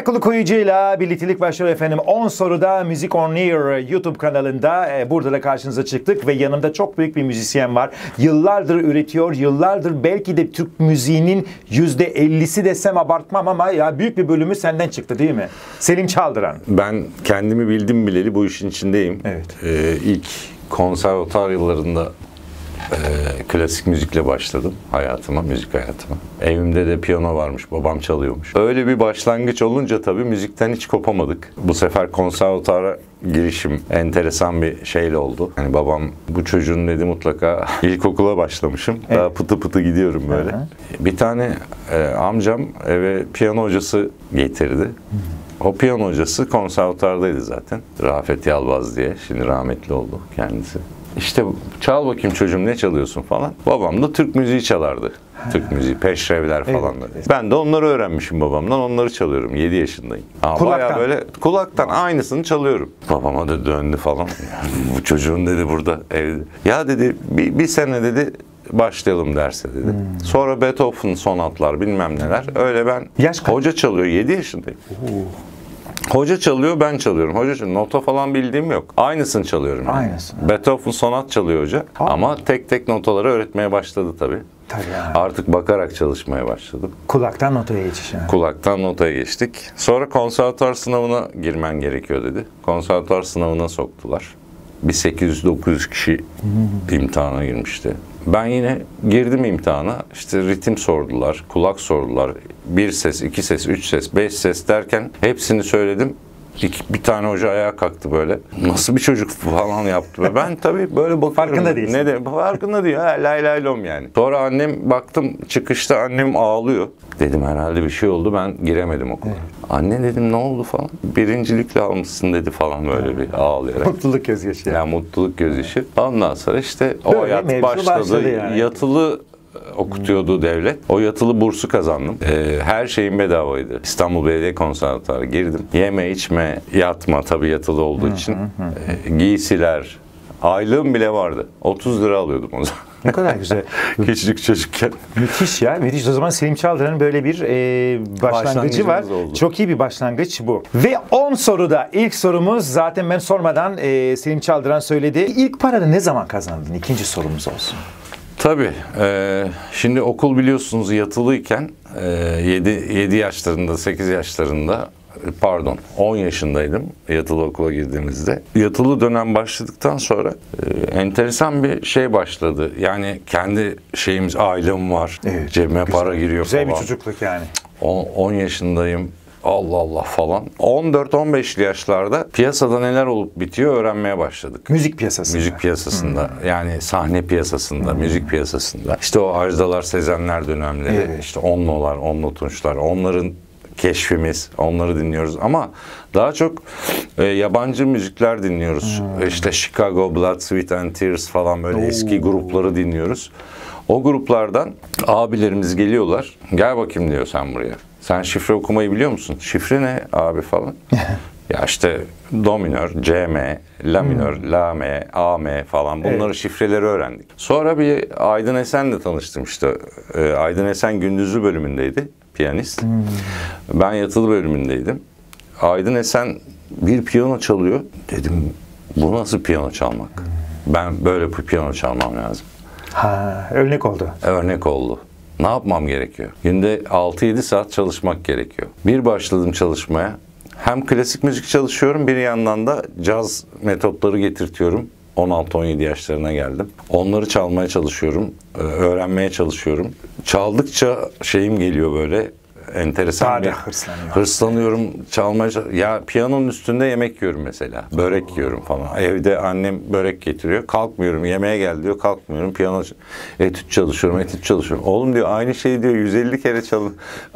Kulu Koyucu'yla birliktelik başlıyor efendim. 10 soruda Music on Air YouTube kanalında burada da karşınıza çıktık ve yanımda çok büyük bir müzisyen var. Yıllardır üretiyor, yıllardır belki de Türk müziğinin %50'si desem abartmam ama ya büyük bir bölümü senden çıktı değil mi? Selim Çaldıran. Ben kendimi bildim bileli bu işin içindeyim. Evet. İlk konservatuar yıllarında klasik müzikle başladım hayatıma, müzik hayatıma. Evimde de piyano varmış, babam çalıyormuş. Öyle bir başlangıç olunca tabii müzikten hiç kopamadık. Bu sefer konservatuara girişim enteresan bir şeyle oldu. Yani babam bu çocuğun dedi mutlaka ilkokula başlamışım. Evet. Daha pıtı pıtı gidiyorum böyle. Hı-hı. Bir tane amcam eve piyano hocası getirdi. O piyano hocası konservatuvardaydı zaten. Rafet Yalvaz diye. Şimdi rahmetli oldu kendisi. İşte çal bakayım çocuğum ne çalıyorsun falan. Babam da Türk müziği çalardı. Türk müziği, peşrevler falan. Evet. Ben de onları öğrenmişim babamdan. Onları çalıyorum. 7 yaşındayım. Bayağı böyle kulaktan aynısını çalıyorum. Babama da döndü falan. Bu çocuğun dedi burada evde. Ya dedi bir sene dedi başlayalım derse dedi. Sonra Beethoven sonatlar bilmem neler. Öyle ben hoca çalıyor 7 yaşındayım. Hoca çalıyor, ben çalıyorum. Hoca çalıyor. Nota falan bildiğim yok. Aynısını çalıyorum. Yani. Aynısını. Beethoven sonat çalıyor hoca. Ama tek tek notaları öğretmeye başladı tabii. Tabii yani. Artık bakarak çalışmaya başladım. Kulaktan notaya geçiş. Yani. Kulaktan notaya geçtik. Sonra konservatuar sınavına girmen gerekiyor dedi. Konservatuar sınavına soktular. Bir 800-900 kişi imtihana girmişti. Ben yine girdim imtihana. İşte ritim sordular, kulak sordular. 1 ses, 2 ses, 3 ses, 5 ses derken hepsini söyledim. Bir tane hoca ayağa kalktı böyle. Nasıl bir çocuk falan yaptı. Ben tabii böyle bakıyorum. Farkında değilsin. Ne de farkında değil. Lay lay lom yani. Sonra annem baktım çıkışta annem ağlıyor. Dedim herhalde bir şey oldu. Ben giremedim okula. Evet. Anne dedim ne oldu falan. Birincilikle almışsın dedi falan böyle bir ağlayarak. Mutluluk gözyaşı. Yani mutluluk gözyaşı. Ondan sonra işte o hayat başladı. Yani. Yatılı okutuyordu devlet. O yatılı bursu kazandım. Her şeyim bedavaydı. İstanbul Belediye Konservatuarı girdim. Yeme, içme, yatma tabii yatılı olduğu için. Giysiler, aylığım bile vardı. 30 lira alıyordum o zaman. Ne kadar güzel. Küçücük çocukken. Müthiş ya. Müthiş. O zaman Selim Çaldıran'ın böyle bir başlangıcı var. Oldu. Çok iyi bir başlangıç bu. Ve 10 soruda ilk sorumuz zaten ben sormadan Selim Çaldıran söyledi. İlk parayı ne zaman kazandın? İkinci sorumuz olsun. Tabii. Şimdi okul biliyorsunuz yatılıyken 7 yaşlarında, 8 yaşlarında pardon 10 yaşındaydım yatılı okula girdiğimizde. Yatılı dönem başladıktan sonra enteresan bir şey başladı. Yani kendi şeyimiz, ailem var. Evet, cebime güzel, para giriyor güzel falan. Güzel bir çocukluk yani. 10 yaşındayım. Allah Allah falan. 14-15'li yaşlarda piyasada neler olup bitiyor öğrenmeye başladık. Müzik piyasasında. Müzik piyasasında. Yani sahne piyasasında, müzik piyasasında. İşte o Ajdalar, Sezenler dönemleri, evet. İşte Onnolar, Onno Tunçlar, onların keşfimiz, onları dinliyoruz ama daha çok yabancı müzikler dinliyoruz. İşte Chicago, Blood, Sweat and Tears falan böyle eski grupları dinliyoruz. O gruplardan abilerimiz geliyorlar. Gel bakayım diyor sen buraya. Sen şifre okumayı biliyor musun? Şifre ne abi falan? Ya işte do minör, C M, la minör, la M, A M falan bunları şifreleri öğrendik. Sonra bir Aydın Esen'le tanıştım işte. Aydın Esen gündüzlü bölümündeydi, piyanist. Ben yatılı bölümündeydim. Aydın Esen bir piyano çalıyor. Dedim bu nasıl piyano çalmak? Ben böyle bir piyano çalmam lazım. Ha, örnek oldu. Örnek oldu. Ne yapmam gerekiyor? Günde 6-7 saat çalışmak gerekiyor. Bir başladım çalışmaya. Hem klasik müzik çalışıyorum, bir yandan da caz metotları getirtiyorum. 16-17 yaşlarına geldim. Onları çalmaya çalışıyorum, öğrenmeye çalışıyorum. Çaldıkça şeyim geliyor böyle, enteresan bir hırslanıyorum çalmaya. Ya piyanonun üstünde yemek yiyorum mesela. Börek yiyorum falan. Evde annem börek getiriyor. Kalkmıyorum. Yemeğe gel diyor. Kalkmıyorum. Piyano etüt çalışıyorum. Oğlum diyor aynı şeyi diyor 150 kere çal.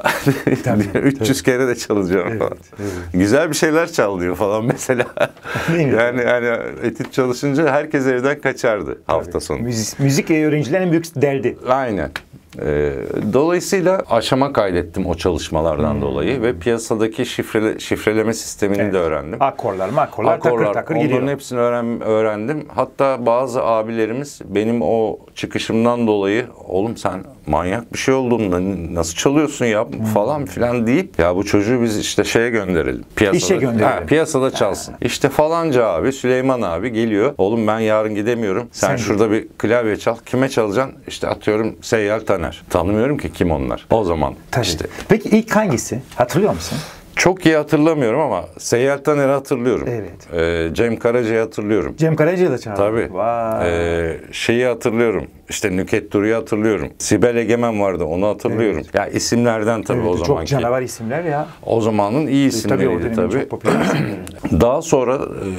300 kere de çalacağım falan. Evet. Güzel bir şeyler çal diyor falan mesela. yani etüt çalışınca herkes evden kaçardı hafta sonu. Müzik öğrencilerin en büyük derdi. Aynen. Dolayısıyla aşama kaydettim o çalışmalardan dolayı ve piyasadaki şifreleme sistemini de öğrendim. Akorlar takır takır onların gidiyor. hepsini öğrendim. Hatta bazı abilerimiz benim o çıkışımdan dolayı oğlum sen manyak bir şey oldun, nasıl çalıyorsun ya falan filan deyip ya bu çocuğu biz işte şeye gönderelim. İşe gönderelim. Piyasada çalsın. İşte falanca abi, Süleyman abi geliyor. Oğlum ben yarın gidemiyorum. Sen şurada bir klavye çal. Kime çalacaksın? İşte atıyorum Seyyal Taner. Tanımıyorum ki kim onlar. O zaman işte. Peki ilk hangisi? Hatırlıyor musun? Çok iyi hatırlamıyorum ama Seyyal Taner'i hatırlıyorum. Evet. Cem Karaca'yı hatırlıyorum. Cem Karaca'yı da çaldı. Tabii. Şeyi hatırlıyorum. İşte Nükhet Duru'yu hatırlıyorum. Sibel Egemen vardı. Onu hatırlıyorum. Evet. Ya isimlerden tabii o zamanki. Çok canavar isimler ya. O zamanın iyi isimleriydi tabii. Çok popüler isimleri. Daha sonra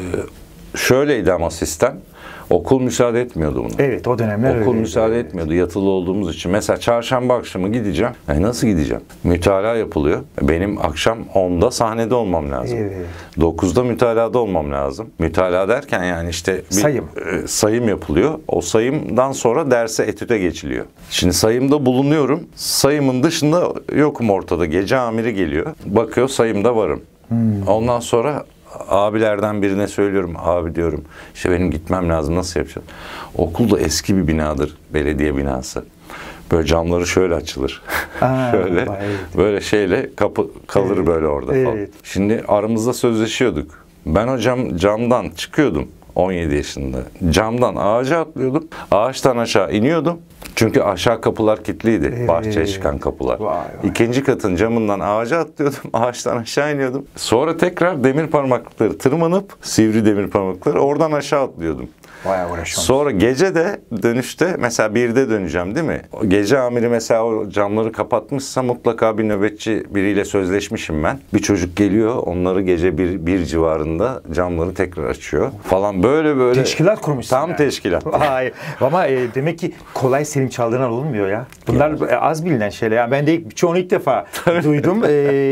şöyleydi ama sistem. Okul müsaade etmiyordu buna. Evet, o dönemler Okul müsaade etmiyordu yatılı olduğumuz için. Mesela çarşamba akşamı gideceğim. Nasıl gideceğim? Mütalaa yapılıyor. Benim akşam 10'da sahnede olmam lazım. Evet. 9'da mütalaada olmam lazım. Mütalaa derken yani işte bir sayım yapılıyor. O sayımdan sonra derse, etüde geçiliyor. Şimdi sayımda bulunuyorum. Sayımın dışında yokum ortada. Gece amiri geliyor. Bakıyor sayımda varım. Ondan sonra abilerden birine söylüyorum. Abi diyorum işte benim gitmem lazım, nasıl yapacağım? Okul da eski bir binadır. Belediye binası. Böyle camları şöyle açılır. Şöyle böyle şeyle kapı kalır böyle orada falan. Şimdi aramızda sözleşiyorduk. Ben o camdan çıkıyordum 17 yaşında. Camdan ağaca atlıyordum. Ağaçtan aşağı iniyordum. Çünkü aşağı kapılar kilitliydi. Bahçeye çıkan kapılar. İkinci katın camından ağaca atlıyordum. Ağaçtan aşağı iniyordum. Sonra tekrar demir parmaklıkları tırmanıp, sivri demir parmaklıkları oradan aşağı atlıyordum. Sonra gece de dönüşte mesela 1'de döneceğim değil mi? Gece amiri mesela o camları kapatmışsa mutlaka bir nöbetçi biriyle sözleşmişim ben. Bir çocuk geliyor, onları gece 1 civarında camları tekrar açıyor falan, böyle. Teşkilat kurmuşsun. Tam teşkilat. Ama demek ki kolay senin çaldığın olmuyor ya. Bunlar az bilinen şeyler. Yani ben de çoğunu ilk defa duydum.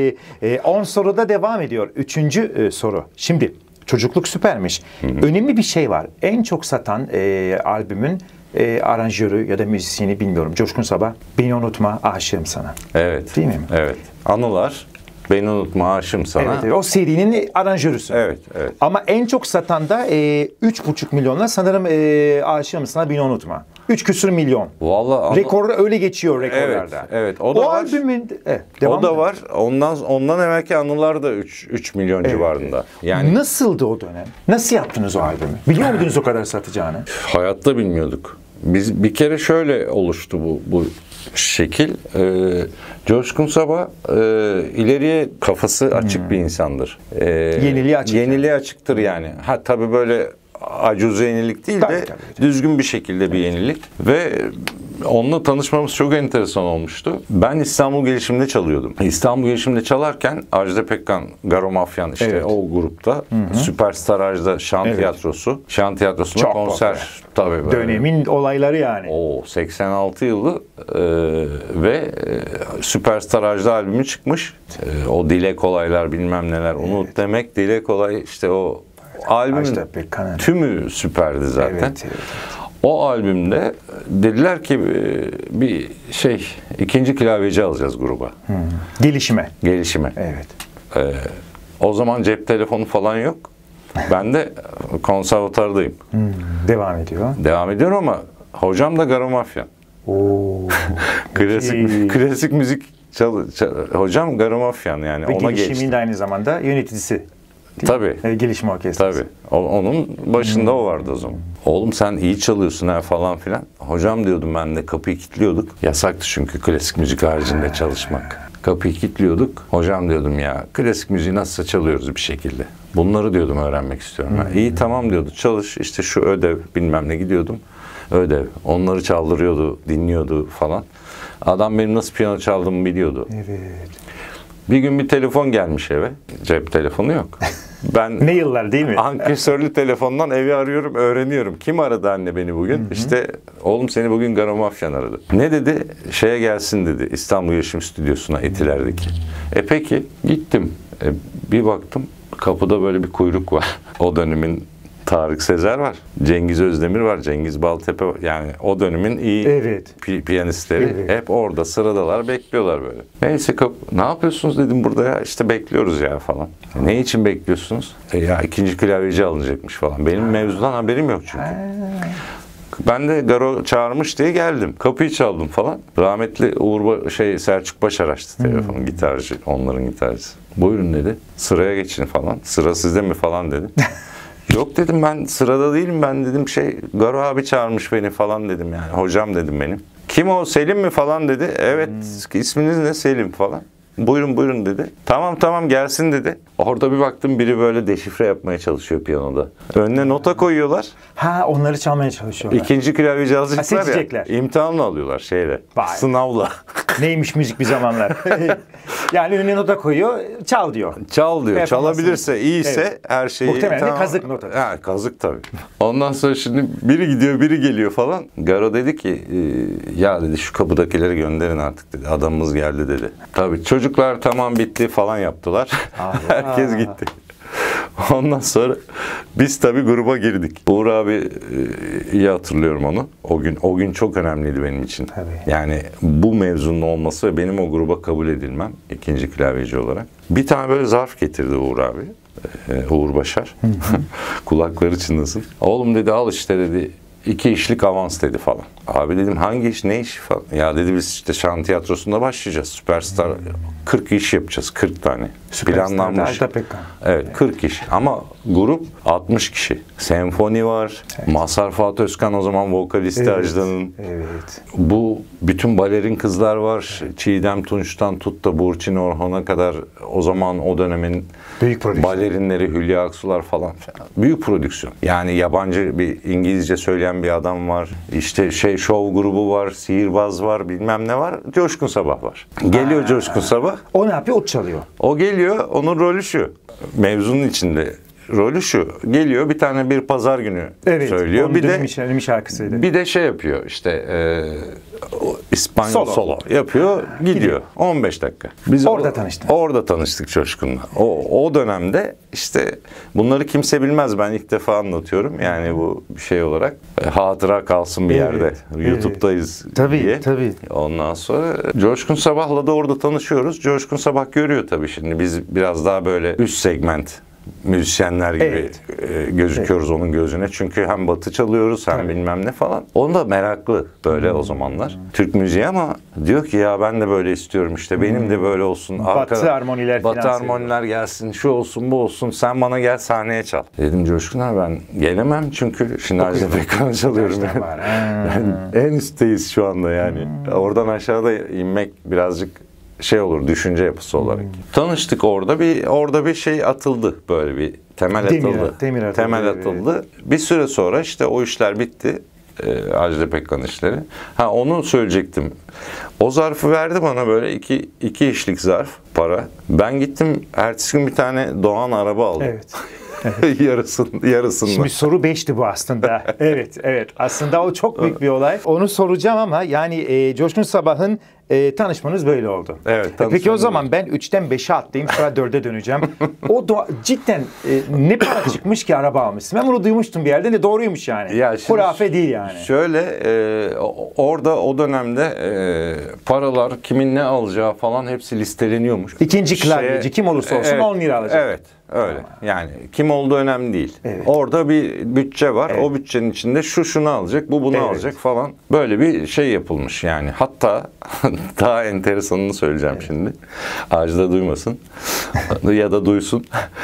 10 soruda devam ediyor. 3. soru. Şimdi çocukluk süpermiş. Önemli bir şey var. En çok satan albümün aranjörü ya da müzisyeni bilmiyorum. Coşkun Sabah. Beni unutma, aşığım sana. Evet. Değil mi? Evet. Anılar. Beni unutma, aşığım sana. Evet, o serinin aranjörüsü. Evet. Ama en çok satan da 3,5 milyonla sanırım aşığım sana, beni unutma. 3 küsur milyon. Vallahi rekor öyle geçiyor rekorlarda. Evet. O da var. Albümün o da var. Ondan evvelki anılar da 3 milyon civarında. Yani nasıldı o dönem? Nasıl yaptınız o albümü? Biliyor muydunuz o kadar satacağını? Hayatta bilmiyorduk. Biz bir kere şöyle oluştu bu şekil. Coşkun Sabah ileriye kafası açık bir insandır. Yeniliğe açıktır yani. Tabii böyle acuze yenilik değil de düzgün bir şekilde bir yenilik. Ve onunla tanışmamız çok enteresan olmuştu. Ben İstanbul Gelişim'de çalıyordum. İstanbul Gelişim'de çalarken Ajda Pekkan, Garo Mafyan işte o grupta. Süperstar Ajda Şan Tiyatrosu. Şan Tiyatrosu'nda çok konser. Tabii böyle. Dönemin olayları yani. 86 yılı ve Süperstar Ajda albümü çıkmış. O Dile Kolaylar bilmem neler. Unut demek, Dile Kolay işte o albümün tümü süperdi zaten. Evet. O albümde dediler ki bir ikinci klavyeci alacağız gruba. Gelişime. Evet. O zaman cep telefonu falan yok. Ben de konservatardayım. Devam ediyor ama hocam da Garo Mafyan. Klasik müzik hocam Garo Mafyan yani. Ve ona Gelişim'in de aynı zamanda yöneticisi. Tabii. Gelişim Orkestrası. Tabii. Onun başında o vardı o zaman. Oğlum sen iyi çalıyorsun ha falan filan. Hocam diyordum, ben de kapıyı kilitliyorduk. Yasaktı çünkü klasik müzik haricinde çalışmak. Kapıyı kilitliyorduk. Hocam diyordum ya klasik müziği nasılsa çalıyoruz bir şekilde. Bunları diyordum öğrenmek istiyorum. İyi tamam diyordu, çalış işte şu ödev bilmem ne, gidiyordum. Ödev. Onları çaldırıyordu, dinliyordu falan. Adam benim nasıl piyano çaldığımı biliyordu. Evet. Bir gün bir telefon gelmiş eve. Cep telefonu yok. Ben ne yıllar değil mi? Ankesörlü telefondan evi arıyorum, öğreniyorum. Kim aradı anne beni bugün? İşte oğlum seni bugün Garo Mafyan aradı. Ne dedi? Şeye gelsin dedi. İstanbul Yaşam Stüdyosu'na, Etiler'deki. Peki gittim. Bir baktım kapıda böyle bir kuyruk var. O dönemin Tarık Sezer var. Cengiz Özdemir var. Cengiz Baltepe var. Yani o dönemin iyi Evet. piyanistleri Evet. hep orada sıradalar, bekliyorlar böyle. Neyse ne yapıyorsunuz dedim burada ya. İşte bekliyoruz ya falan. Ne için bekliyorsunuz? Ya ikinci klavyeci alınacakmış falan. Benim mevzudan haberim yok çünkü. Ben de Garo çağırmış diye geldim. Kapıyı çaldım falan. Rahmetli Selçuk Başar açtı telefonu, gitarcı, onların gitarcısı. Buyurun dedi. Sıraya geçin falan. Sıra sizde mi falan dedi. Yok dedim, ben sırada değilim, ben dedim Garo abi çağırmış beni falan dedim yani. Hocam dedim benim. Kim o, Selim mi falan dedi. Evet, isminiz ne, Selim falan. Buyurun dedi. Tamam gelsin dedi. Orada bir baktım biri böyle deşifre yapmaya çalışıyor piyanoda. Önüne nota koyuyorlar. Ha, onları çalmaya çalışıyorlar. İkinci klavyeci alacaklar seçecekler. ya. İmtihanla alıyorlar Vay. Sınavla. Neymiş müzik bir zamanlar. Yani önüne nota koyuyor, çal diyor. Çal diyor. Çalabilirse, iyiyse Evet. her şeyi... Muhtemelen de kazık nota. Ha, kazık tabii. Ondan sonra şimdi biri gidiyor, biri geliyor falan. Garo dedi ki, ya dedi şu kapıdakileri gönderin artık dedi. Adamımız geldi dedi. Tabii çocuklar tamam bitti falan yaptılar. Herkes gitti. Ondan sonra biz tabii gruba girdik. Uğur abi, iyi hatırlıyorum onu. O gün çok önemliydi benim için. Tabii. Yani bu mevzunun olması ve benim o gruba kabul edilmem ikinci klavyeci olarak. Bir tane böyle zarf getirdi Uğur abi. Uğur Başar. Kulakları çınlasın. Oğlum dedi, al işte dedi. 2 işlik avans dedi falan. Abi dedim hangi iş, ne iş falan. Ya dedi biz işte şan tiyatrosunda başlayacağız. Süperstar 40 iş yapacağız, 40 tane. Planlanmış. Ajda Pekkan. Evet, 40 iş. Ama grup 60 kişi. Senfoni var. Evet. Mazhar Fuat Özkan o zaman vokalisti Ajda'nın. Evet. Bu bütün balerin kızlar var. Evet. Çiğdem Tunç'tan tut da Burçin Orhan'a kadar o zaman o dönemin büyük prodüksiyon. Balerinleri, Hülya Aksular falan. Büyük prodüksiyon. Yani yabancı bir İngilizce söyleyen bir adam var. İşte şov grubu var, sihirbaz var, bilmem ne var. Coşkun Sabah var. Geliyor Coşkun Sabah. O ne yapıyor? O çalıyor. O geliyor, onun rolü şu. Mevzunun içinde rolü şu. Geliyor bir tane bir pazar günü söylüyor. Bir de şarkısıydı. Bir de yapıyor işte İspanyol solo yapıyor, gidiyor. Evet. 15 dakika. Biz orada tanıştık. Orada tanıştık Coşkun'la. O dönemde işte bunları kimse bilmez. Ben ilk defa anlatıyorum. Yani bu şey olarak hatıra kalsın bir yerde. YouTube'dayız diye. Tabii. Ondan sonra Coşkun Sabah'la da orada tanışıyoruz. Coşkun Sabah görüyor tabii şimdi. Biz biraz daha böyle üst segment müzisyenler gibi gözüküyoruz onun gözüne. Çünkü hem batı çalıyoruz hem bilmem ne falan. Onun da meraklı böyle o zamanlar. Türk müziği ama diyor ki ya ben de böyle istiyorum işte. Benim de böyle olsun. Batı harmoniler Batı harmoniler gelsin. Şu olsun bu olsun. Sen bana gel sahneye çal. Dedim Coşkun abi ben gelemem çünkü şimdi Ajda Pekkan'ı çalıyorum. Ben en üstteyiz şu anda yani. Oradan aşağıda inmek birazcık olur düşünce yapısı olarak. Tanıştık orada bir şey atıldı böyle bir temel atıldı. Bir süre sonra işte o işler bitti. Ajda Pekkan işleri. Onu söyleyecektim. O zarfı verdi bana böyle iki işlik zarf para. Ben gittim ertesi gün bir tane Doğan araba aldım. Evet. Yarısında. Şimdi soru 5'ti bu aslında. Evet. Aslında o çok büyük bir olay. Onu soracağım ama yani Coşkun Sabah'ın tanışmanız böyle oldu. Evet. Peki o zaman ben 3'ten 5'e atlayayım, sonra 4'e döneceğim. Cidden ne para çıkmış ki araba almışsın? Ben bunu duymuştum bir yerde de doğruymuş yani. Ya hurafe değil yani. Şöyle orada o dönemde paralar kimin ne alacağı falan hepsi listeleniyormuş. İkinci klavyeci kim olursa olsun 10 lira alacak. Evet. Öyle. Yani kim olduğu önemli değil. Evet. Orada bir bütçe var. Evet. O bütçenin içinde şunu alacak, bu bunu alacak falan. Böyle bir şey yapılmış yani. Hatta daha enteresanını söyleyeceğim şimdi. Ajda duymasın ya da duysun.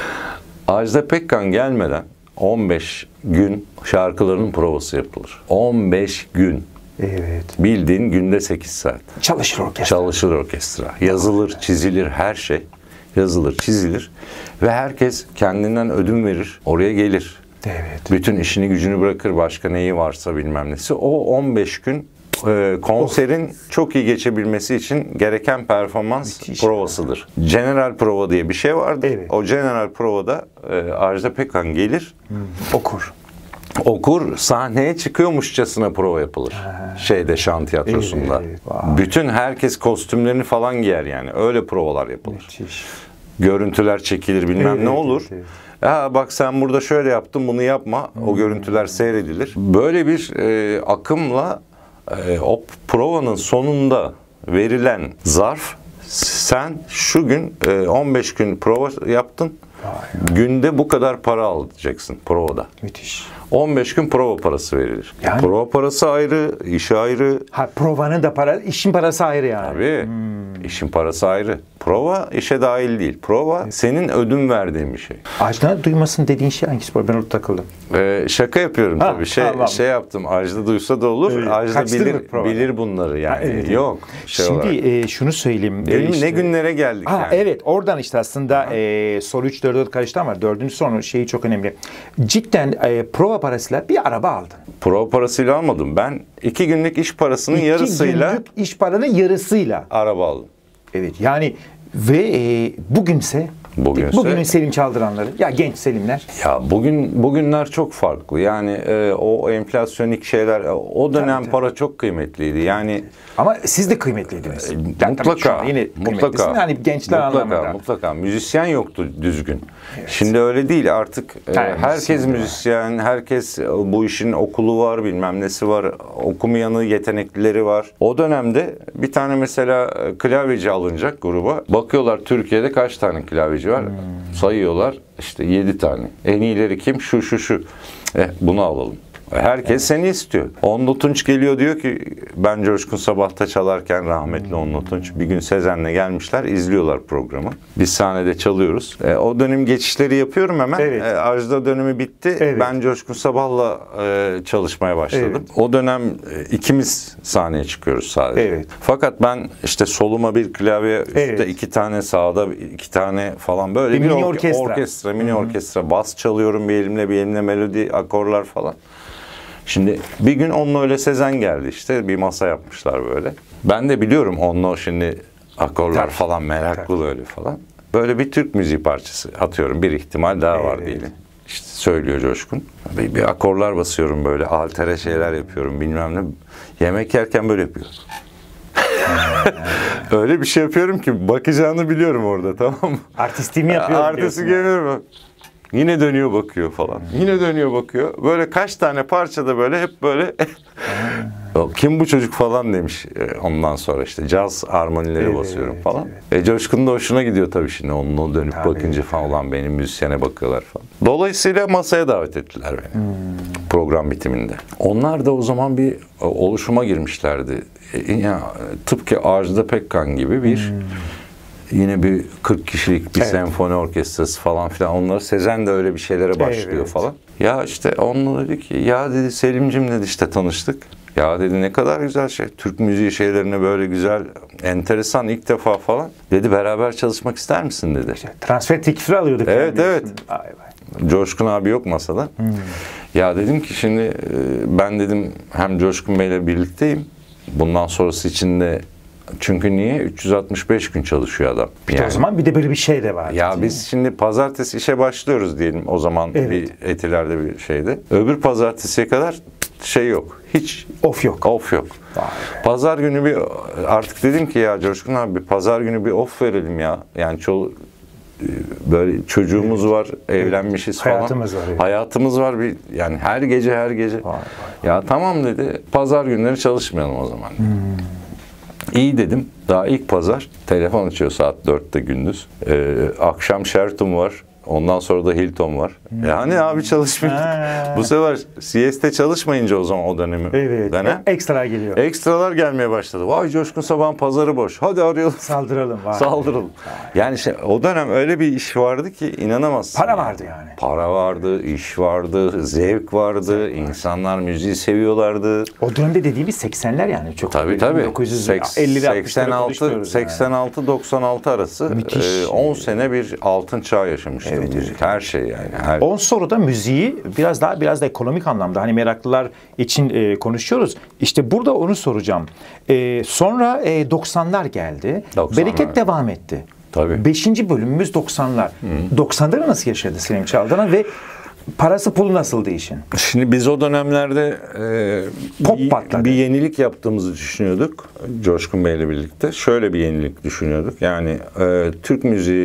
Ajda Pekkan gelmeden 15 gün şarkılarının provası yapılır. 15 gün. Evet. Bildiğin günde 8 saat. Çalışır orkestra. Yazılır, çizilir her şey. Yazılır, çizilir ve herkes kendinden ödün verir, oraya gelir. Evet. Bütün işini gücünü bırakır, başka neyi varsa bilmem nesi. O 15 gün konserin çok iyi geçebilmesi için gereken performans provasıdır. General prova diye bir şey vardır. Evet. O general provada Ajda Pekkan gelir, okur, sahneye çıkıyormuşçasına prova yapılır. Şan tiyatrosunda. Evet. Bütün herkes kostümlerini falan giyer yani. Öyle provalar yapılır. Müthiş. görüntüler çekilir bilmem Evet, ne olur. evet, evet. Ya bak sen burada şöyle yaptın, bunu yapma. O görüntüler seyredilir. Böyle bir akımla o provanın sonunda verilen zarf, sen şu gün 15 gün prova yaptın. Günde bu kadar para alacaksın provada. Müthiş. 15 gün prova parası verilir. Yani- Prova parası ayrı, iş ayrı. Ha, provanın da işin parası ayrı yani. Tabii. İşin parası ayrı. Prova işe dahil değil. Prova senin ödün verdiğin bir şey. Ajda duymasın dediğin şey hangisi? Ben orada takıldım. Şaka yapıyorum Ha, tabii. tamam. Şey yaptım. Ajda duysa da olur. Evet. Ajda Kaçtır mı bilir, provada? bilir bunları yani. Ha, evet. Yok. Şimdi olarak. şunu söyleyeyim. Ne günlere geldik Ha, yani. evet, oradan işte aslında soru 3 4 karıştı ama dördüncü soru şeyi çok önemli. Cidden prova parasıyla bir araba aldın. Prova parasıyla almadım. Ben 2 günlük iş parasının 2 yarısıyla günlük iş paranın yarısıyla. araba aldım. Evet yani ve bugünse bugünün Selim Çaldıranları, ya genç Selimler. Ya bugünler çok farklı. Yani o enflasyonik şeyler, o dönem Tabii. para çok kıymetliydi. Yani Ama siz de kıymetliydiniz. Yani tabii şu mutlaka, an yine kıymetlisin. Hani gençler anlamında. mutlaka. Müzisyen yoktu düzgün. Şimdi öyle değil artık. Herkes müzisyen, herkes bu işin okulu var, bilmem nesi var, okumayanı, yeteneklileri var. O dönemde bir tane mesela klavyeci alınacak gruba. Bakıyorlar Türkiye'de kaç tane klavyeci var? Sayıyorlar. İşte 7 tane. En iyileri kim? Şu. Bunu alalım. Herkes seni istiyor. Onlu Tunç geliyor, diyor ki ben Coşkun Sabah'ta çalarken rahmetli Onlu Tunç bir gün Sezen'le gelmişler, izliyorlar programı. Biz sahnede çalıyoruz. O dönem geçişleri yapıyorum hemen. Evet. Ajda dönemi bitti. Evet. Ben Coşkun Sabah'la çalışmaya başladım. Evet. O dönem ikimiz sahneye çıkıyoruz sadece. Evet. Fakat ben işte soluma bir klavye, üstte Evet. 2 tane, sağda 2 tane falan böyle bir mini orkestra. mini orkestra. Bas çalıyorum bir elimle melodi, akorlar falan. Şimdi bir gün onunla öyle Sezen geldi işte, bir masa yapmışlar böyle. Ben de biliyorum onunla şimdi akorlar Tabii. falan meraklı böyle falan. Böyle bir Türk müziği parçası atıyorum, bir ihtimal daha var Evet. diyelim. İşte söylüyor Coşkun. Bir akorlar basıyorum böyle, altere şeyler yapıyorum bilmem ne. Yemek yerken böyle yapıyor. Öyle bir şey yapıyorum ki bakacağını biliyorum orada, tamam mı? Artistliğimi yapıyorum Artist diyorsun. geliyor. Yine dönüyor bakıyor falan. Yine dönüyor bakıyor. Böyle kaç tane parçada böyle hep böyle kim bu çocuk falan demiş. Ondan sonra işte caz armonileri basıyorum falan. Coşkun'un da hoşuna gidiyor tabii şimdi. Onunla dönüp bakınca falan, olan benim müzisyene bakıyorlar falan. Dolayısıyla masaya davet ettiler beni. Program bitiminde. Onlar da o zaman bir oluşuma girmişlerdi. Yani, tıpkı Ajda Pekkan gibi bir yine bir 40 kişilik bir senfoni orkestrası falan filan. Onları Sezen de öyle bir şeylere başlıyor falan. Ya işte onunla dedi ki, ya dedi Selim'cim dedi, işte tanıştık. Ya dedi ne kadar güzel şey. Türk müziği şeylerine böyle güzel, enteresan, ilk defa falan. Dedi beraber çalışmak ister misin dedi. Transfer teklifi alıyorduk. Evet, yani. evet. Vay vay. Coşkun abi yok masada. Ya dedim ki şimdi ben dedim hem Coşkun Bey'le birlikteyim. Bundan sonrası için de, çünkü niye? 365 gün çalışıyor adam. O zaman bir de böyle bir şey de var. Ya biz şimdi pazartesi işe başlıyoruz diyelim, o zaman bir Etiler'de bir şeyde. Öbür pazartesiye kadar şey yok. Hiç Off yok. Off yok. Pazar günü bir, artık dedim ki ya Coşkun abi, pazar günü bir off verelim ya. Yani böyle çocuğumuz var, evlenmişiz falan. Hayatımız var. Evet. Hayatımız var bir, yani her gece. Vay. Ya tamam dedi. Pazar günleri çalışmayalım o zaman. İyi dedim. Daha ilk pazar telefon açıyor saat 4'te gündüz. Akşam Sheraton var. Ondan sonra da Hilton var. Yani abi çalışmıyor. Bu sefer siesta çalışmayınca o zaman o dönem. Ekstra geliyor. Ekstralar gelmeye başladı. Vay Coşkun Sabah'ın pazarı boş. Hadi arayalım. Saldıralım. Vay. Saldıralım. Yani işte o dönem öyle bir iş vardı ki inanamazsın. Para vardı yani. Para vardı, iş vardı, zevk vardı. İnsanlar müziği seviyorlardı. O dönemde dediğimiz 80'ler yani. Çok Tabii. 86-96 arası 10 sene bir altın çağ yaşamıştı müzik. Her şey yani. 10 soruda müziği biraz da ekonomik anlamda, hani meraklılar için konuşuyoruz. İşte burada onu soracağım. Sonra 90'lar geldi. 90'lar. Bereket devam etti. Tabii. 5. bölümümüz 90'lar. 90'ları nasıl yaşadı Selim Çaldıran ve parası pulu nasıldı işin? Şimdi biz o dönemlerde Pop patladı. bir yenilik yaptığımızı düşünüyorduk. Coşkun Bey'le birlikte. Şöyle bir yenilik düşünüyorduk. Yani Türk müziği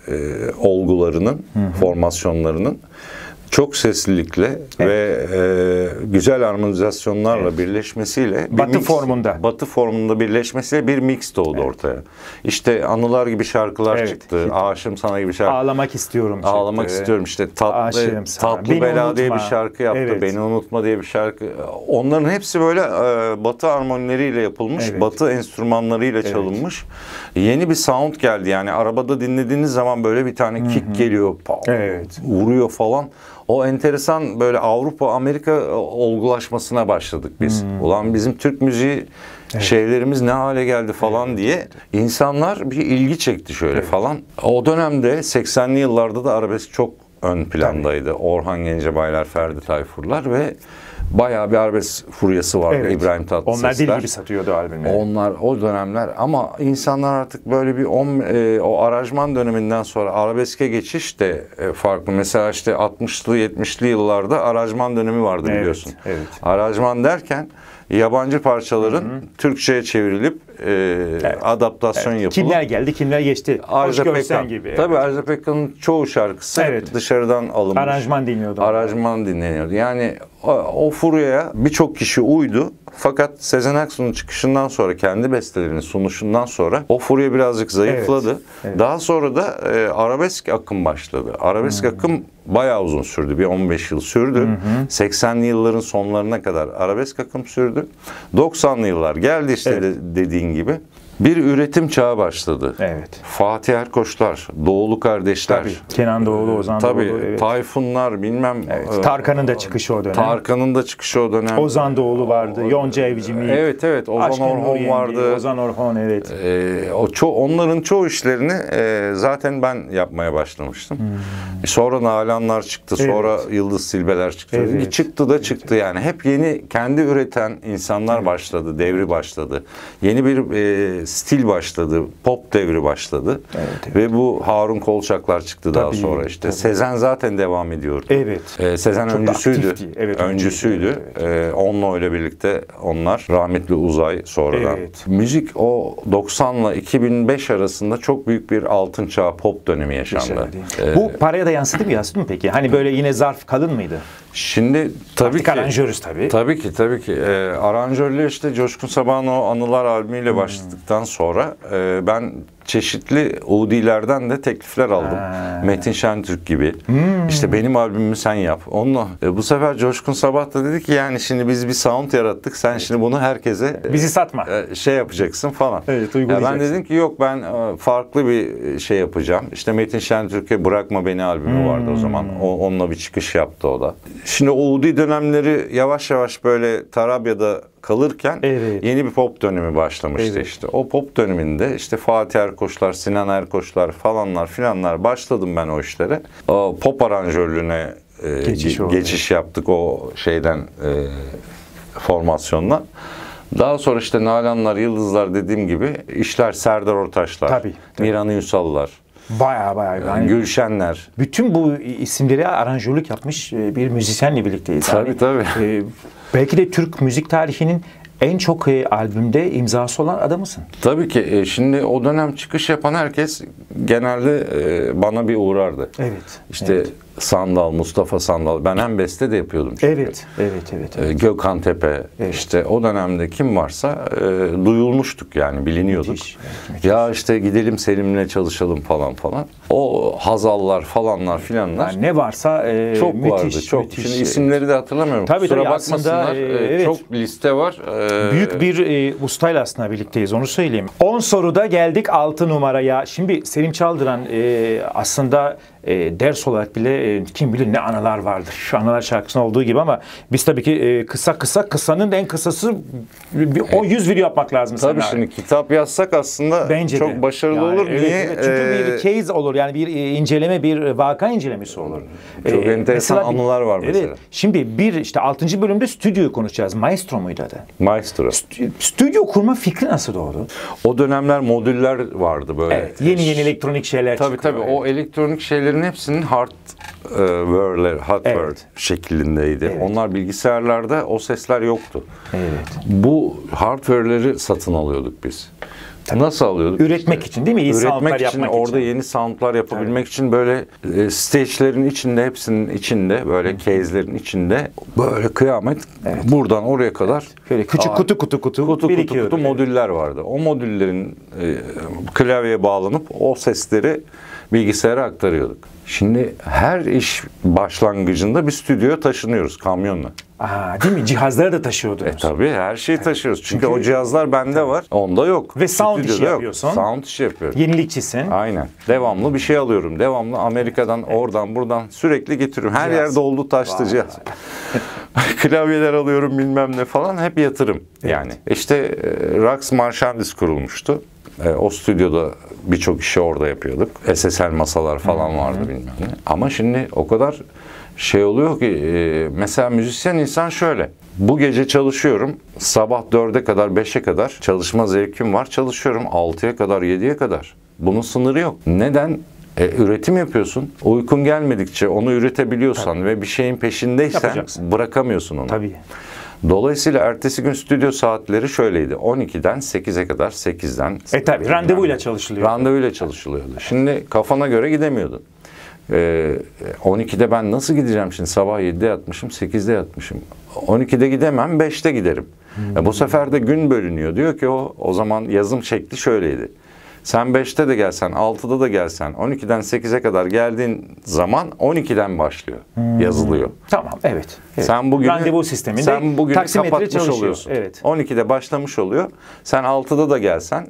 olgularının, formasyonlarının çok seslilikle ve güzel harmonizasyonlarla birleşmesiyle Batı formunda birleşmesiyle bir mix doğdu ortaya. İşte Anılar gibi şarkılar çıktı. Aşığım sana gibi şarkı. Ağlamak istiyorum çıktı. Ağlamak istiyorum işte Tatlı Bela unutma diye bir şarkı yaptı. Beni unutma diye bir şarkı. Onların hepsi böyle Batı harmonileriyle yapılmış, Batı enstrümanlarıyla çalınmış. Yeni bir sound geldi. Yani arabada dinlediğiniz zaman böyle bir tane kick geliyor. Vuruyor falan. O enteresan böyle Avrupa, Amerika olgulaşmasına başladık biz. Ulan bizim Türk müziği şeylerimiz ne hale geldi falan diye insanlar bir ilgi çekti şöyle falan. O dönemde 80'li yıllarda da arabesk çok ön plandaydı. Orhan Gencebaylar, Ferdi Tayfurlar ve bayağı bir arabesk furyası vardı İbrahim Tatlısesler. Onlar deli gibi satıyordu albümleri. Onlar o dönemler ama insanlar artık böyle bir o aranjman döneminden sonra arabeske geçiş de farklı. Mesela işte 60'lı 70'li yıllarda aranjman dönemi vardı biliyorsun. Aranjman derken yabancı parçaların Türkçe'ye çevrilip adaptasyon yapılıp. Kimler geldi, kimler geçti. Ajda Pekkan gibi. Tabii Ajda Pekkan'ın çoğu şarkısı dışarıdan alınmış. Aranjman dinliyordu. Aranjman dinleniyordu. Yani o furyaya birçok kişi uydu. Fakat Sezen Aksu'nun çıkışından sonra, kendi bestelerini sunuşundan sonra o furya birazcık zayıfladı. Daha sonra da arabesk akım başladı. Arabesk akım bayağı uzun sürdü. Bir 15 yıl sürdü. 80'li yılların sonlarına kadar arabesk akım sürdü. 90'lı yıllar geldi işte dediğin gibi. Bir üretim çağı başladı. Fatih Erkoçlar, Doğulu kardeşler. Kenan Doğulu, Ozan Doğulu. Tayfunlar bilmem. Tarkan'ın da çıkışı o dönem. Tarkan'ın da çıkışı o dönem. Ozan Doğulu vardı. Yonca Evcimik. Evet. Ozan Orhon vardı. Ozan Orhon onların çoğu işlerini zaten ben yapmaya başlamıştım. Sonra Nalanlar çıktı. Sonra Yıldız Silbeler çıktı. Çıktı da çıktı yani. Hep yeni kendi üreten insanlar başladı. Devri başladı. Yeni bir stil başladı. Pop devri başladı. Ve bu Harun Kolçaklar çıktı daha sonra işte. Sezen zaten devam ediyordu. Sezen çok öncüsüydü. Onunla öyle birlikte onlar. Rahmetli Uzay sonradan. Müzik o 90 ile 2005 arasında çok büyük bir altın çağı pop dönemi yaşandı. Bu paraya da yansıdı mı peki? Hani böyle yine zarf kalın mıydı? Şimdi tabii ki aranjörüz tabii. Tabii ki. Aranjörlüğe işte Coşkun Sabah'ın o Anılar albümüyle başladıktan sonra ben çeşitli Udi'lerden de teklifler aldım. Metin Şentürk gibi. İşte benim albümümü sen yap. Onunla bu sefer Coşkun Sabah da dedi ki yani şimdi biz bir sound yarattık. Sen şimdi bunu herkese bizi satma. Şey yapacaksın falan. Ben dedim ki yok ben farklı bir şey yapacağım. İşte Metin Şentürk'e Bırakma Beni albümü vardı o zaman. Onunla bir çıkış yaptı o da. Şimdi o Udi dönemleri yavaş yavaş böyle Tarabya'da kalırken yeni bir pop dönemi başlamıştı işte. O pop döneminde işte Fatih Erkoçlar, Sinan Erkoçlar falanlar filanlar başladım ben o işlere. O pop aranjörlüğüne geçiş yaptık o şeyden formasyonla. Daha sonra işte Nalanlar, Yıldızlar dediğim gibi işler Serdar Ortaçlar, Miran Ünsallar. Bayağı. Yani Gülşenler. Bütün bu isimleri aranjörlük yapmış bir müzisyenle birlikteyiz. Tabii. Belki de Türk müzik tarihinin en çok albümde imzası olan adamısın. Tabii ki. Şimdi o dönem çıkış yapan herkes genelde bana bir uğrardı. İşte Sandal, Mustafa Sandal. Ben hem beste de yapıyordum çünkü. Evet. Gökhan Tepe. İşte o dönemde kim varsa duyulmuştuk yani biliniyorduk. Müthiş. Ya işte gidelim Selim'le çalışalım falan. O Hazallar falanlar filanlar. Yani ne varsa çok vardı. Çok. Müthiş. Şimdi isimleri de hatırlamıyorum. Kusura bakmasınlar. Çok liste var. Büyük bir ustayla aslında birlikteyiz onu söyleyeyim. 10 soruda geldik 6 numaraya. Şimdi Selim Çaldıran aslında ders olarak bile kim bilir ne anılar vardır. Şu Anılar şarkısında olduğu gibi ama biz tabii ki kısanın en kısası o 100 video yapmak lazım. Tabii şimdi kitap yazsak aslında bence çok de başarılı olur. Niye? Çünkü bir case olur yani bir inceleme, bir vaka incelemesi olur. Çok enteresan anılar var mesela. Şimdi işte 6. bölümde stüdyoyu konuşacağız. Maestro muydu adı? Maestro. Stüdyo kurma fikri nasıl doğdu? O dönemler modüller vardı böyle. Yeni elektronik şeyler çıkıyor. Tabii o elektronik şeylerin hepsinin hardware şeklindeydi. Onlar bilgisayarlarda o sesler yoktu. Bu hardware'leri satın alıyorduk biz. Nasıl alıyorduk? Üretmek için değil mi? İyi soundlar Üretmek için, yapmak orada için. yeni soundlar yapabilmek için böyle stage'lerin içinde, hepsinin içinde, böyle case'lerin içinde böyle kıyamet buradan oraya kadar Şöyle küçük kutu birikiyordu. modüller vardı. O modüllerin klavyeye bağlanıp o sesleri bilgisayara aktarıyorduk. Şimdi her iş başlangıcında bir stüdyoya taşınıyoruz kamyonla. Değil mi? Cihazları da taşıyordunuz. Tabii her şeyi taşıyoruz. Çünkü o cihazlar bende var. Onda yok. Ve sound işi Stüdyoda yok. yapıyorsun. Sound işi yapıyorum. Yenilikçisin. Aynen. Devamlı bir şey alıyorum. Devamlı Amerika'dan, oradan, buradan sürekli getiriyorum. Her Cihaz. yerde oldu taştı cihaz. Klavyeler alıyorum bilmem ne falan. Hep yatırım yani. İşte Rax Marchandis kurulmuştu. O stüdyoda birçok işi orada yapıyorduk. SSL masalar falan vardı bilmem ne. Ama şimdi o kadar şey oluyor ki mesela müzisyen insan şöyle. Bu gece çalışıyorum. Sabah 4'e kadar 5'e kadar çalışma zevkim var. Çalışıyorum 6'ya kadar 7'ye kadar. Bunun sınırı yok. Neden? Üretim yapıyorsun. Uykun gelmedikçe onu üretebiliyorsan ve bir şeyin peşindeysen yapacaksın. Bırakamıyorsun onu. Tabii. Dolayısıyla ertesi gün stüdyo saatleri şöyleydi. 12'den 8'e kadar, 8'den... Tabii randevuyla çalışılıyor. Randevuyla çalışılıyordu. Şimdi kafana göre gidemiyordun. 12'de ben nasıl gideceğim şimdi? Sabah 7'de yatmışım, 8'de yatmışım. 12'de gidemem, 5'te giderim. Bu sefer de gün bölünüyor. Diyor ki o zaman yazım şekli şöyleydi. Sen 5'te de gelsen, 6'da da gelsen, 12'den 8'e kadar geldiğin zaman 12'den başlıyor, yazılıyor. Tamam, evet. Sen bugün randevu sisteminde sen bugünü kapatmış çalışıyor. oluyorsun. Evet. 12'de başlamış oluyor. Sen 6'da da gelsen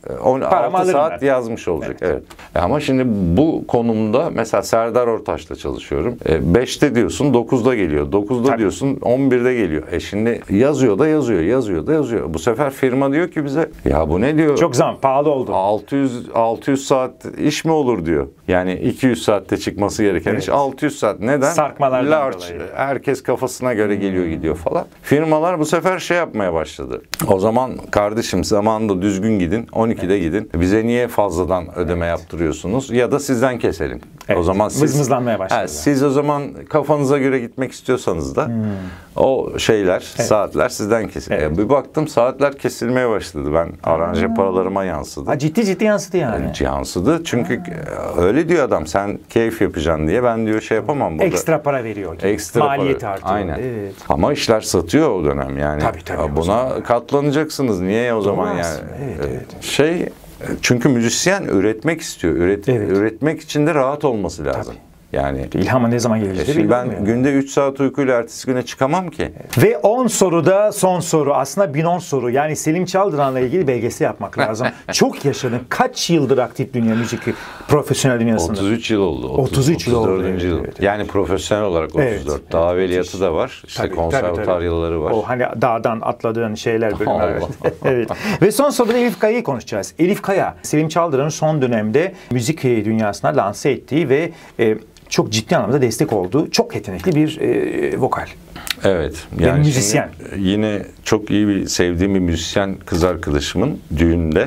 6 saat yazmış olacak. Evet. Ama şimdi bu konumda mesela Serdar Ortaç'la çalışıyorum. 5'te diyorsun 9'da geliyor. 9'da diyorsun 11'de geliyor. Şimdi yazıyor da yazıyor. Bu sefer firma diyor ki bize ya bu ne diyor? Çok pahalı oldu. 600 saat iş mi olur diyor. Yani 200 saatte çıkması gereken iş 600 saat. Neden? Sarkmalardan Large. dolayı. Herkes kafasına göre geliyor gidiyor falan. Firmalar bu sefer şey yapmaya başladı. O zaman kardeşim zamanında düzgün gidin. 12'de gidin. Bize niye fazladan ödeme yaptırıyorsunuz? Ya da sizden keselim. O zaman siz mızmızlanmaya başladı. Siz o zaman kafanıza göre gitmek istiyorsanız da o şeyler, saatler sizden kesin. Bir baktım saatler kesilmeye başladı. Ben aranje paralarıma yansıdı. Ciddi yansıdı yani. Yansıdı. Çünkü öyle diyor adam. Sen keyif yapacaksın diye. Ben diyor şey yapamam burada. Ekstra para veriyor. Ekstra maliyeti para. artıyor. Aynen. Evet. Ama işler satıyor o dönem yani. Tabii, buna katlanacaksınız. Niye o zaman yani? Evet. Çünkü müzisyen üretmek istiyor. Üretmek için de rahat olması lazım. Tabii. Yani İlhama ne zaman geleceği şimdi ben günde 3 saat uykuyla ertesi güne çıkamam ki. Ve 10 soruda son soru. Aslında 1010 soru. Yani Selim Çaldıran'la ilgili belgesel yapmak lazım. Çok yaşadın. Kaç yıldır aktif müzik profesyonel dünyasında? 33 yıl oldu. 33 yıl oldu. 34. yıl. Evet. Yani profesyonel olarak 34. Evet. Daha evveliyatı da var. İşte konservatuar yılları var. O hani dağdan atladığın bölümler. Evet. Ve son soruda Elif Kaya'yı konuşacağız. Elif Kaya, Selim Çaldıran'ın son dönemde müzik dünyasına lanse ettiği ve çok ciddi anlamda destek olduğu çok yetenekli bir vokal. Evet. Yani müzisyen. Yine çok iyi sevdiğim bir müzisyen kız arkadaşımın düğünde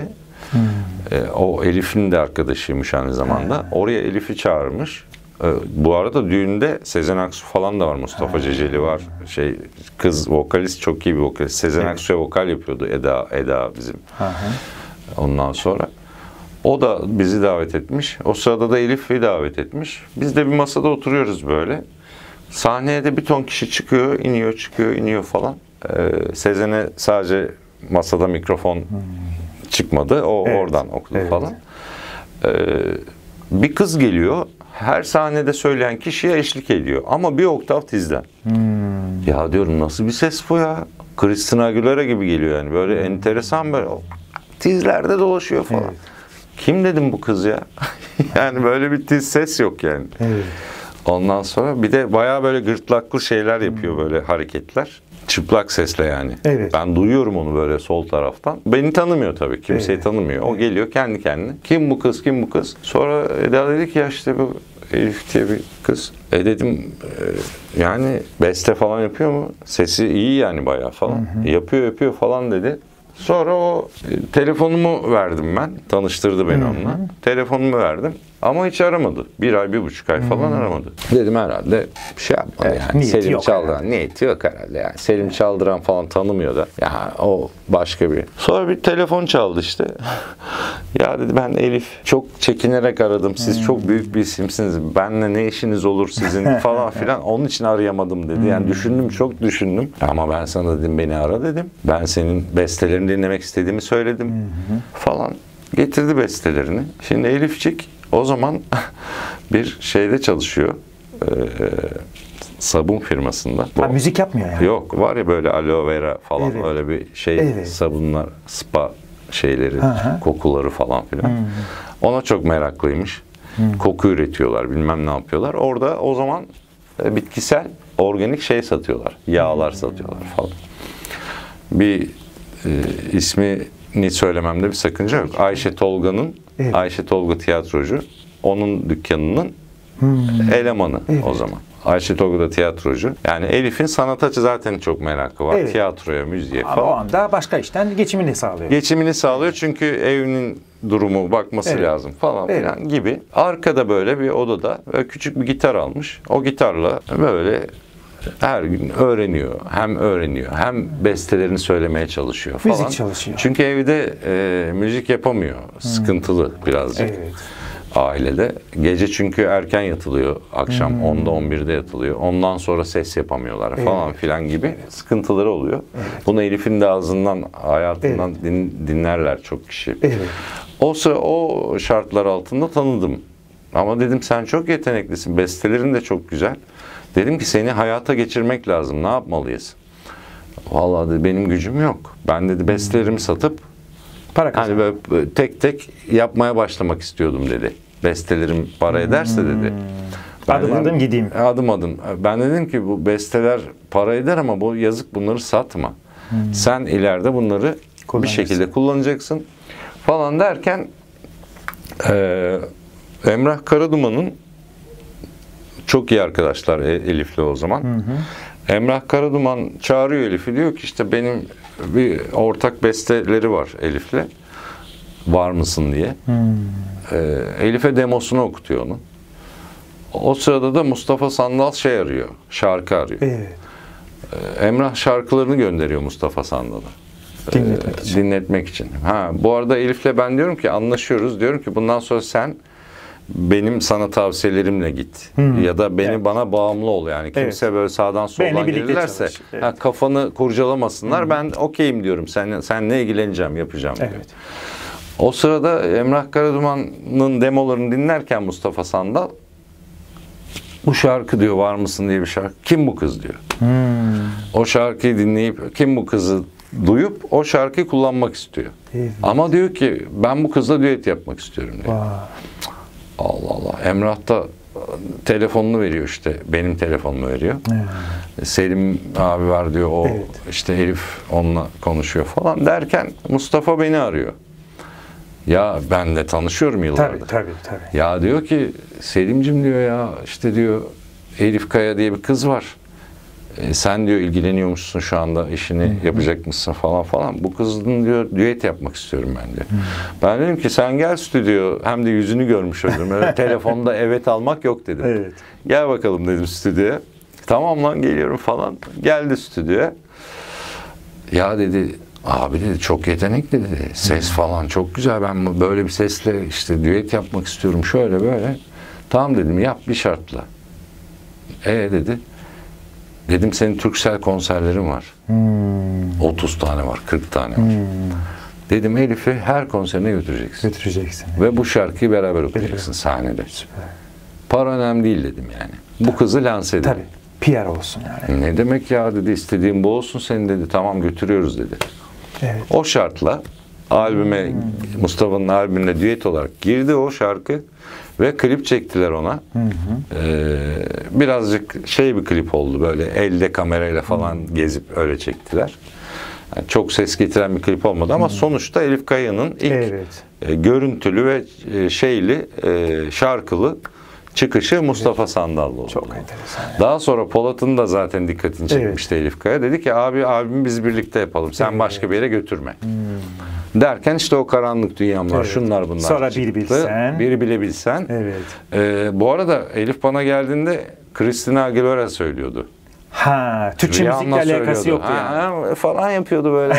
o Elif'in de arkadaşıymış aynı zamanda. Oraya Elif'i çağırmış. Bu arada düğünde Sezen Aksu falan da var. Mustafa Ceceli var. Kız vokalist çok iyi bir vokalist. Sezen Aksu'ya vokal yapıyordu. Eda bizim. Ondan sonra o da bizi davet etmiş. O sırada da Elif'i davet etmiş. Biz de bir masada oturuyoruz böyle. Sahneye de bir ton kişi çıkıyor, iniyor falan. Sezen'e sadece masada mikrofon çıkmadı. O oradan okudu falan. Bir kız geliyor. Her sahnede söyleyen kişiye eşlik ediyor. Ama bir oktav tizden. Ya diyorum nasıl bir ses bu ya? Christina Aguilera gibi geliyor yani. Böyle enteresan böyle. Tizlerde dolaşıyor falan. Kim dedim bu kız ya? Yani böyle bir tiz ses yok yani. Ondan sonra bir de bayağı böyle gırtlaklı şeyler yapıyor böyle hareketler. Çıplak sesle yani. Ben duyuyorum onu böyle sol taraftan. Beni tanımıyor tabii. Kimseyi tanımıyor. O geliyor kendi kendine. Kim bu kız? Sonra Eda dedi ki ya işte bu Elif diye bir kız. Dedim yani beste falan yapıyor mu? Sesi iyi yani bayağı falan. Yapıyor falan dedi. Sonra o telefonumu verdim ben. Tanıştırdı beni onunla. Telefonumu verdim. Ama hiç aramadı. 1 ay, 1,5 ay falan aramadı. Dedim herhalde bir şey yapmadı yani. Niyeti Selim yok Çaldıran herhalde. niyeti yok herhalde yani. Selim Çaldıran falan tanımıyor da. Ya o başka bir. Sonra bir telefon çaldı işte. Ya dedi ben Elif. Çok çekinerek aradım. Siz çok büyük bir isimsiniz. Benle ne işiniz olur sizin falan filan. Onun için arayamadım dedi. Yani düşündüm, çok düşündüm. Ama ben sana dedim beni ara dedim. Ben senin bestelerini dinlemek istediğimi söyledim falan. Getirdi bestelerini. Şimdi Elifçik o zaman bir şeyde çalışıyor. Sabun firmasında. Ha, müzik yapmıyor yani. Yok, var ya böyle aloe vera falan, Evet. öyle bir şey, Evet. sabunlar, spa şeyleri, Hı. kokuları falan filan. Ona çok meraklıymış. Koku üretiyorlar, bilmem ne yapıyorlar. Orada o zaman bitkisel, organik şey satıyorlar. Yağlar satıyorlar falan. Bir ismini söylememde bir sakınca yok. Ayşe Tolga'nın, Evet. Ayşe Tolga tiyatrocu, onun dükkanının elemanı o zaman. Ayşe Tolga da tiyatrocu. Yani Elif'in sanata zaten çok merakı var. Evet. Tiyatroya, müziğe Ama o falan. anda başka işten geçimini sağlıyor. Geçimini sağlıyor çünkü evinin durumu bakması Evet. lazım falan Evet. filan gibi. Arkada böyle bir odada böyle küçük bir gitar almış. O gitarla böyle her gün öğreniyor. Hem öğreniyor hem bestelerini söylemeye çalışıyor falan. Müzik çalışıyor. Çünkü evde müzik yapamıyor. Sıkıntılı birazcık. Evet. Ailede. Gece çünkü erken yatılıyor. Akşam 10'da 11'de yatılıyor. Ondan sonra ses yapamıyorlar falan filan gibi sıkıntıları oluyor. Bunu Elif'in de ağzından, hayatından dinlerler çok kişi. Evet. O şartlar altında tanıdım. Ama dedim sen çok yeteneklisin. Bestelerin de çok güzel. Dedim ki seni hayata geçirmek lazım. Ne yapmalıyız? Vallahi dedi benim gücüm yok. Ben dedi bestelerimi satıp Para kazan. hani böyle tek tek yapmaya başlamak istiyordum dedi. Bestelerim para ederse dedi. Ben Adım dedim, adım gideyim. Adım adım. Ben dedim ki bu besteler para eder ama bu yazık, bunları satma. Sen ileride bunları bir Kullanacaksın. şekilde kullanacaksın falan derken Emrah Karaduman'ın çok iyi arkadaşlar Elif'le o zaman. Emrah Karaduman çağırıyor Elif'i, diyor ki işte benim bir ortak besteleri var Elif'le. Var mısın diye. Elif'e demosunu okutuyor onu. O sırada da Mustafa Sandal şey arıyor. Şarkı arıyor. Evet. Emrah şarkılarını gönderiyor Mustafa Sandal'a. Dinletmek için. Dinletmek için. Ha, bu arada Elif'le ben diyorum ki anlaşıyoruz. Diyorum ki bundan sonra sen benim sana tavsiyelerimle git. Ya da bana bağımlı ol yani. Kimse böyle sağdan soldan Benimle birlikte gelirlerse çalış. Evet. kafanı kurcalamasınlar. Ben okeyim diyorum. Seninle ilgileneceğim, yapacağım diyor. Evet. O sırada Emrah Karaduman'ın demolarını dinlerken Mustafa Sandal, bu şarkı diyor, var mısın diye bir şarkı. Kim bu kız diyor. O şarkıyı dinleyip kim bu kızı duyup o şarkıyı kullanmak istiyor. Evet. Ama diyor ki ben bu kızla düet yapmak istiyorum diyor. Vay. Allah Allah. Emrah da telefonunu veriyor işte. Benim telefonumu veriyor. Selim abi var diyor. O Evet. işte Elif onunla konuşuyor falan derken Mustafa beni arıyor. Ya benle tanışıyorum yıllardır. Tabii. Ya diyor ki Selim'cim diyor ya işte diyor Elif Kaya diye bir kız var. Sen diyor ilgileniyormuşsun şu anda, işini yapacak mısın falan. Bu kızın diyor düet yapmak istiyorum ben diyor. Ben dedim ki sen gel stüdyo, hem de yüzünü görmüş olurum. Öyle telefonda evet almak yok dedim. Evet. Gel bakalım dedim stüdyoya. Tamam lan geliyorum falan. Geldi stüdyoya. Ya dedi abi dedi çok yetenekli dedi. Ses falan çok güzel. Ben böyle bir sesle işte düet yapmak istiyorum. Şöyle böyle. Tamam dedim yap bir şartla. Dedi. Dedim senin Turkcell konserlerin var. 30 tane var, 40 tane var. Dedim Elif'i her konserine götüreceksin. Götüreceksin. Ve bu şarkıyı beraber okuyacaksın sahnede. Para önemli değil dedim yani. Bu kızı lanse edin. Tabii. PR olsun yani. Ne demek ya dedi, istediğin bu olsun senin dedi. Tamam götürüyoruz dedi. Evet. O şartla albüme, Mustafa'nın albümüne düet olarak girdi o şarkı ve klip çektiler ona. Birazcık şey bir klip oldu, böyle elde kamerayla falan gezip öyle çektiler. Yani çok ses getiren bir klip olmadı ama sonuçta Elif Kaya'nın ilk görüntülü ve şeyli şarkılı çıkışı Mustafa Sandallı oldu. Çok enteresan. Yani. Daha sonra Polat'ın da zaten dikkatini çekmişti Elif Kaya. Dedi ki abi albümü biz birlikte yapalım. Sen başka bir yere götürme. Derken işte o karanlık dünyam var. Evet. Şunlar bunlar Sonra çıktı. Bir Bilsen. Bir Bilebilsen. Evet. Bu arada Elif bana geldiğinde Christina Aguilera söylüyordu. Ha, Türkçe Rihanna müzikle alakası söylüyordu. yoktu yani. Falan yapıyordu böyle.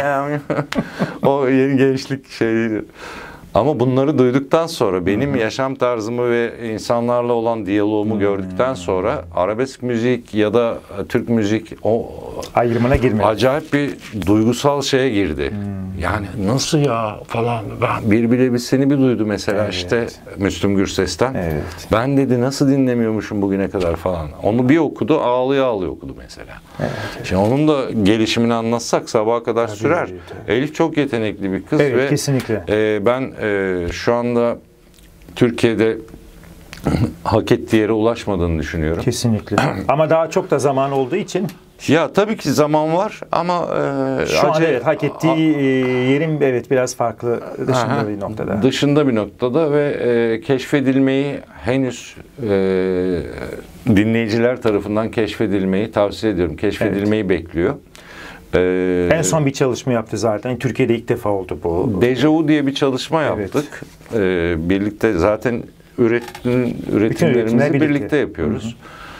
O yeni gençlik şeyiydi. Ama bunları duyduktan sonra benim yaşam tarzımı ve insanlarla olan diyaloğumu gördükten sonra arabesk müzik ya da Türk müzik o Ayrımına girmedi. acayip bir duygusal şeye girdi. Yani nasıl ya falan. Ben Bir Bilebilsen'i bir duydu mesela işte Müslüm Gürses'ten. Evet. Ben dedi nasıl dinlemiyormuşum bugüne kadar falan. Onu bir okudu ağlaya ağlaya okudu mesela. Evet. Şimdi onun da gelişimini anlatsak sabaha kadar sürer. tabii. Elif çok yetenekli bir kız Evet, ve kesinlikle. ben şu anda Türkiye'de hak ettiği yere ulaşmadığını düşünüyorum. Kesinlikle. Ama daha çok da zaman olduğu için Ya tabii ki zaman var ama şu an evet, hak ettiği yerin biraz farklı dışında bir noktada. Dışında bir noktada ve keşfedilmeyi henüz dinleyiciler tarafından keşfedilmeyi tavsiye ediyorum. Keşfedilmeyi bekliyor. En son bir çalışma yaptı zaten. Türkiye'de ilk defa oldu bu. Deja Vu diye bir çalışma yaptık. Birlikte zaten üretimlerimizi birlikte yapıyoruz.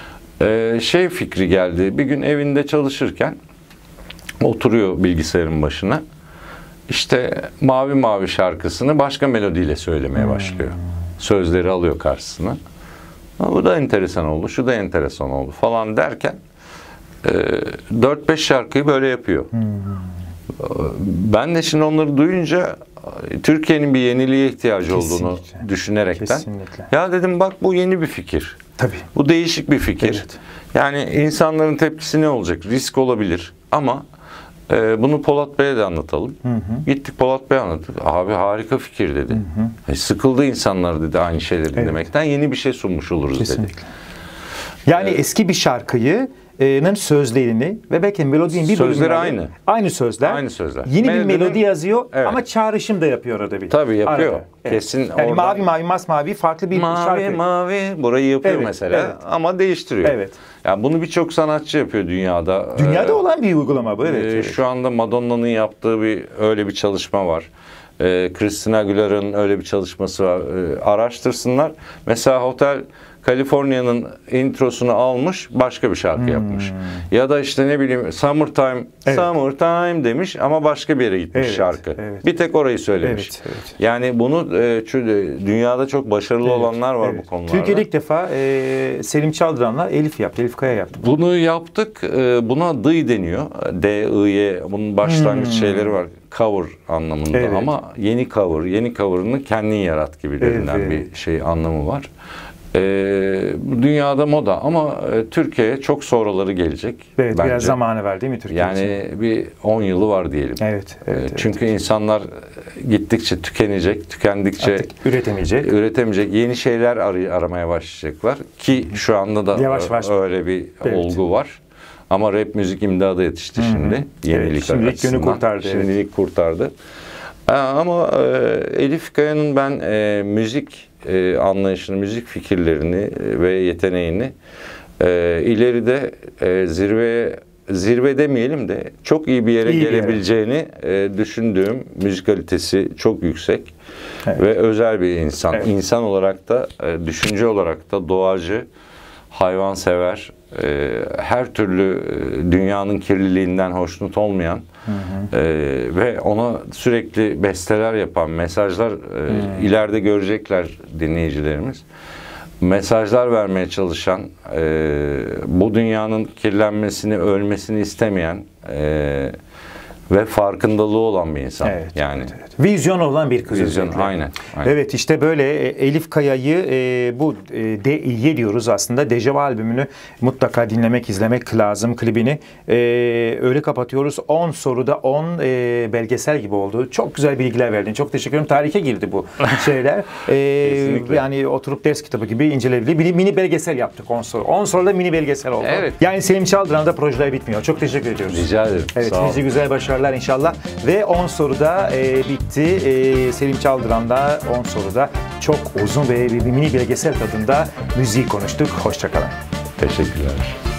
Fikri geldi. Bir gün evinde çalışırken oturuyor bilgisayarın başına. İşte Mavi Mavi şarkısını başka melodiyle söylemeye başlıyor. Sözleri alıyor karşısına. Bu da enteresan oldu, şu da enteresan oldu falan derken 4-5 şarkıyı böyle yapıyor. Ben de şimdi onları duyunca Türkiye'nin bir yeniliğe ihtiyacı olduğunu düşünerekten ya dedim bak bu yeni bir fikir. Tabii. Bu değişik bir fikir. Evet. Yani insanların tepkisi ne olacak? Risk olabilir ama bunu Polat Bey'e de anlatalım. Gittik Polat Bey'e anlattık. Abi harika fikir dedi. Sıkıldı insanlar dedi aynı şeyleri dinlemekten. Yeni bir şey sunmuş oluruz dedi. Yani eski bir şarkıyı sözlerini ve belki melodinin bir sözleri bölümünü aynı. Aynı sözler. Aynı sözler. Yeni bir melodi yazıyor Evet. ama çağrışım da yapıyor orada bir. Tabii yapıyor. Arada. Kesin Yani oradan. mavi mavi masmavi farklı bir şarkı. Mavi burayı yapıyor mesela ama değiştiriyor. Evet. Yani bunu birçok sanatçı yapıyor dünyada. Dünyada olan bir uygulama bu evet. Şu anda Madonna'nın yaptığı öyle bir çalışma var. Christina Aguilera'nın öyle bir çalışması var. Araştırsınlar. Mesela Hotel California'nın introsunu almış, başka bir şarkı yapmış. Ya da işte ne bileyim Summertime demiş ama başka bir yere gitmiş şarkı. Evet. Bir tek orayı söylemiş. Evet. Yani bunu dünyada çok başarılı olanlar var bu konularda. Türkiye'de ilk defa Selim Çaldıran'la Elif yaptı. Elif Kaya yaptı. Bunu yaptık. Buna dıy deniyor. D-I-Y. Bunun başlangıç şeyleri var. Cover anlamında ama yeni cover. Yeni cover'ını kendin yarat gibilerinden bir şey anlamı var. Dünyada moda ama Türkiye'ye çok sonraları gelecek. Evet, bence. Biraz zamanı var değil mi Türkiye yani için? bir 10 yılı var diyelim. Evet. Çünkü insanlar gittikçe tükenecek, tükendikçe artık üretemeyecek. Yeni şeyler aramaya başlayacaklar ki şu anda da yavaş öyle bir olgu var. Ama rap müzik imdada yetişti şimdi. Yenilik açısından. Şimdilik kurtardı. Ama Elif Kaya'nın ben müzik anlayışını, müzik fikirlerini ve yeteneğini ileride zirve demeyelim de çok iyi bir yere gelebileceğini düşündüğüm, müzikalitesi çok yüksek ve özel bir insan. Evet. İnsan olarak da, düşünce olarak da doğacı, hayvansever, her türlü dünyanın kirliliğinden hoşnut olmayan ve ona sürekli besteler yapan, mesajlar ileride görecekler dinleyicilerimiz. Mesajlar vermeye çalışan, bu dünyanın kirlenmesini, ölmesini istemeyen ve farkındalığı olan bir insan. Yani. Vizyon olan bir kız. Vizyon, aynen. Evet işte böyle Elif Kaya'yı bu D.İ.Y diyoruz aslında. Deja Vu albümünü mutlaka dinlemek, izlemek lazım klibini. Öyle kapatıyoruz. 10 soruda 10 belgesel gibi oldu. Çok güzel bilgiler verdin. Çok teşekkür ederim. Tarihe girdi bu şeyler. Yani oturup ders kitabı gibi inceleyebildi. Mini belgesel yaptık 10 soru. 10 soruda mini belgesel oldu. Evet. Yani Selim Çaldıran'da projeler bitmiyor. Çok teşekkür ediyoruz. Rica ederim. Evet, nice güzel başarılar inşallah. Ve 10 soruda bitti. Selim Çaldıran'da 10 soruda çok uzun ve bir mini belgesel tadında müziği konuştuk. Hoşça kalın. Teşekkürler.